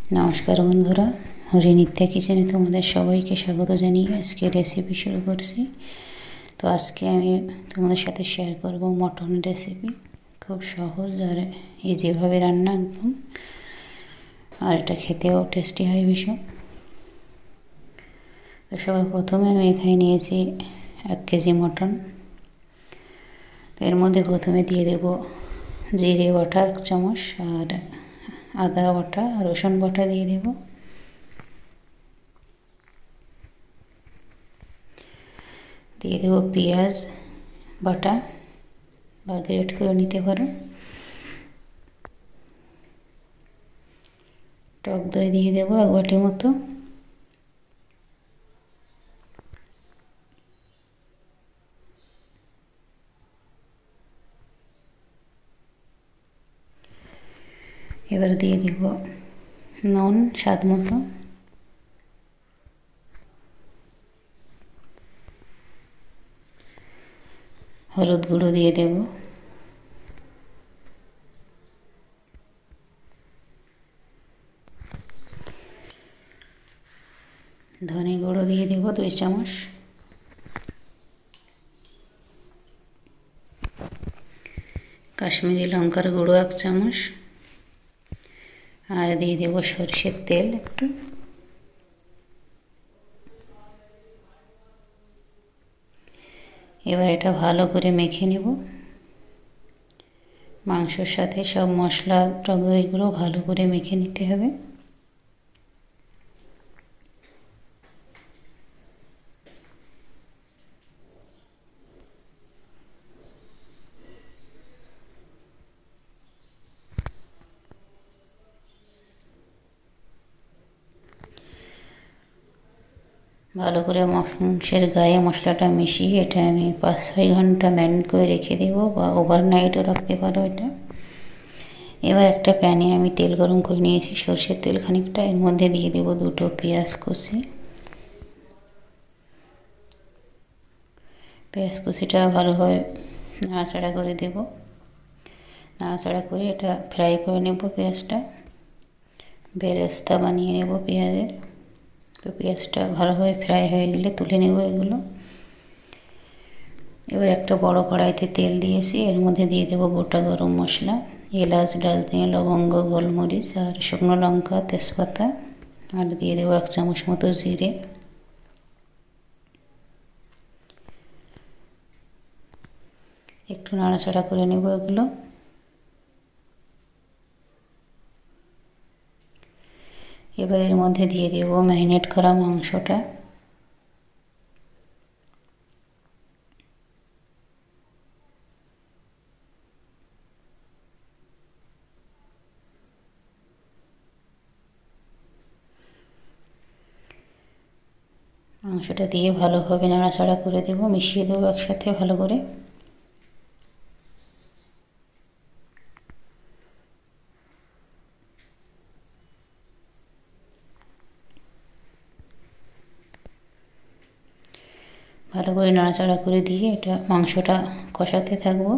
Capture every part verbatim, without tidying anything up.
नमस्कार बंधुरा हरिनित्या किचेने तुम्हारे सबाइके स्वागत जानिए आज के रेसिपि शुरू करছি। तो आज के आमी तुम्हारे साथे शेयर करब मटन रेसिपि खूब सहज और इजी भावे रान्ना एकदम और এটা খেতেও টেস্টি হয় ভীষণ। তো সবার প্রথমে আমি এখানে নিয়েছি এক কেজি মটন। এর মধ্যে প্রথমে দিয়ে দেব জিরে বাটা এক চামচ আর আদা বাটা রসুন বাটা দিয়ে দেব। দিয়ে দেব পেঁয়াজ বাটা বা গ্রেট করে নিতে পারো। টক দই দিয়ে দেব এক বাটি মতো। এবার দিয়ে দেব নুন স্বাদ মতো। হলুদ গুঁড়ো দিয়ে দেব। ধনে গুঁড়ো দিয়ে দেব দুই চামচ। কাশ্মীরি লঙ্কার গুঁড়ো এক চামচ আর দিয়ে দেব সরষের তেল একটু। এবার এটা ভালো করে মেখে নেব। মাংসের সাথে সব মশলা টক দইগুলো ভালো করে মেখে নিতে হবে। ভালো করে মাংসের গায়ে মশলাটা মিশিয়ে এটা আমি পাঁচ ছয় ঘন্টা ম্যারিনেট করে রেখে দেবো বা ওভারনাইটও রাখতে পারো এটা। এবার একটা প্যানে আমি তেল গরম করে নিয়েছি সরষের তেল খানিকটা। এর মধ্যে দিয়ে দেবো দুটো পেঁয়াজ কুচি। পেঁয়াজ কুচিটা ভালোভাবে নাড়াচাড়া করে দেব। নাড়াচাড়া করে এটা ফ্রাই করে নেব পেঁয়াজটা। বেরেস্তা বানিয়ে নেব পেঁয়াজের। তো পেঁয়াজটা ভালোভাবে ফ্রাই হয়ে গেলে তুলে নেব এগুলো। এবার একটা বড় কড়াইতে তেল দিয়েছি এর মধ্যে দিয়ে দেব গোটা গরম মশলা এলাচ দারচিনি লবঙ্গ গোলমরিচ আর শুকনো লঙ্কা তেজপাতা আর দিয়ে দেব এক চামচ মতো জিরে। একটু নাড়াচাড়া করে নেব এগুলো। এবার এর মধ্যে দিয়ে দেব ম্যারিনেট করা মাংসটা। মাংসটা দিয়ে ভালোভাবে নাড়াচাড়া করে দেব মিশিয়ে দেবো একসাথে ভালো করে। ভালো করে নাড়াচাড়া করে দিয়ে এটা মাংসটা কষাতে থাকবো।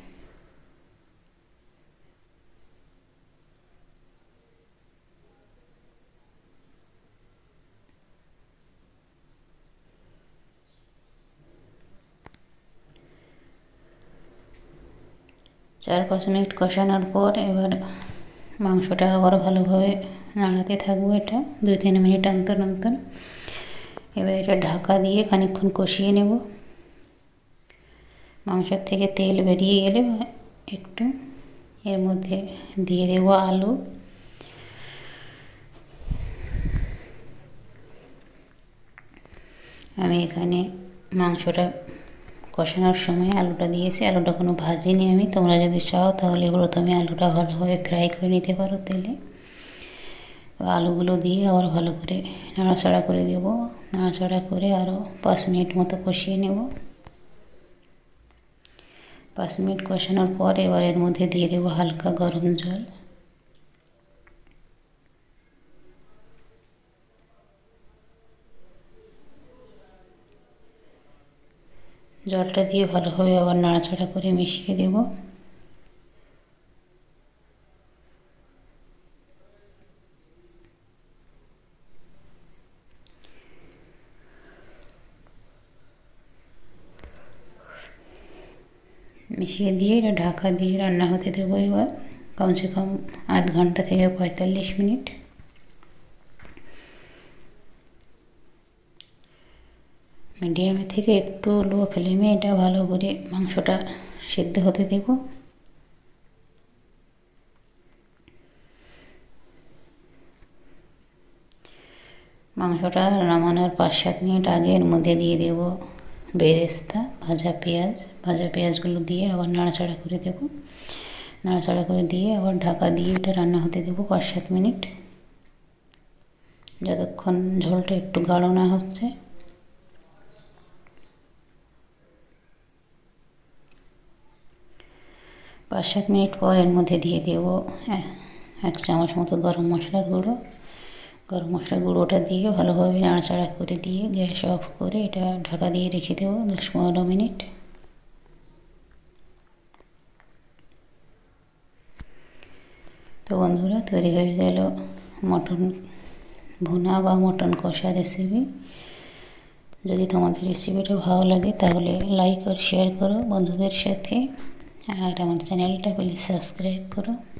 চার পাঁচ মিনিট কষানোর পর এবার মাংসটা আবার ভালোভাবে নাড়াতে থাকবো এটা দুই তিন মিনিট অন্তর অন্তর। এবার এটা ঢাকা দিয়ে খানিকক্ষণ কষিয়ে নেব। মাংসের থেকে তেল বেরিয়ে গেলে একটু এর মধ্যে দিয়ে দেব আলু। আমি এখানে মাংসটা কষানোর সময় আলুটা দিয়েছি। আলুটা কোনো ভাজিনি আমি। তোমরা যদি চাও তাহলে প্রথমে আলুটা ভালোভাবে ফ্রাই করে নিতে পারো তেলে। আলুগুলো দিয়ে আবার ভালো করে নাড়াচাড়া করে দেব। নাড়াচাড়া করে আরও পাঁচ মিনিট মতো কষিয়ে নেব। পাঁচ মিনিট কষানোর পর এবার এর মধ্যে দিয়ে দেব হালকা গরম জল। জলটা দিয়ে ভালোভাবে আবার নাড়াচাড়া করে মিশিয়ে দেব। মিশিয়ে দিয়ে এটা ঢাকা দিয়ে রান্না হতে দেবো এবার কমসে কম আধ ঘন্টা থেকে পঁয়তাল্লিশ মিনিট। মিডিয়ামে থেকে একটু লো ফ্লেমে এটা ভালো করে মাংসটা সিদ্ধ হতে দেব। মাংসটা নামানোর পাঁচ সাত মিনিট আগে এর মধ্যে দিয়ে দেব বেরেস্তা, ভাজা পেঁয়াজ। ভাজা পেঁয়াজগুলো দিয়ে আবার নাড়াচাড়া করে দেব। নাড়াচাড়া করে দিয়ে আবার ঢাকা দিয়ে এটা রান্না হতে দেব পাঁচ সাত মিনিট, যতক্ষণ ঝোলটা একটু গাঢ় না হচ্ছে। পাঁচ সাত মিনিট পর এর মধ্যে দিয়ে দেব এক চামচ মতো গরম মশলার গুঁড়ো। গরম মশলার গুঁড়োটা দিয়ে ভালোভাবে নাড়াচাড়া করে দিয়ে গ্যাস অফ করে এটা ঢাকা দিয়ে রেখে দেবো দশ পনেরো মিনিট। তো বন্ধুরা, তৈরি হয়ে গেল মটন ভুনা বা মটন কষা রেসিপি। যদি তোমাদের রেসিপিটা ভালো লাগে তাহলে লাইক আর শেয়ার করো বন্ধুদের সাথে, আর আমার চ্যানেলটা প্লিজ সাবস্ক্রাইব করো।